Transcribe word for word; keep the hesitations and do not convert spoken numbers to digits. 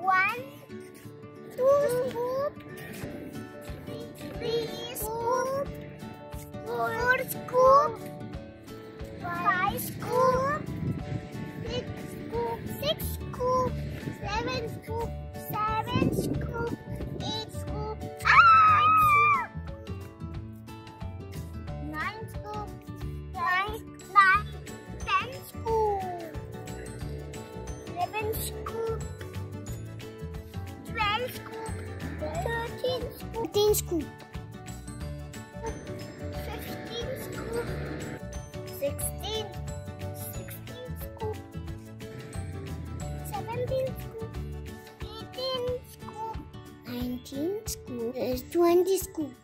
One, two scoop, three scoop, four scoop, five scoop, six scoop, six scoop, seven scoop, seven scoop, eight scoop, ah! nine scoop, nine, nine, ten scoop, eleven scoop, twelve scoop, thirteen scoop, thirteen scoop, fifteen scoop, sixteen, sixteen scoop, seventeen scoop, eighteen scoop, nineteen scoop, twenty scoop.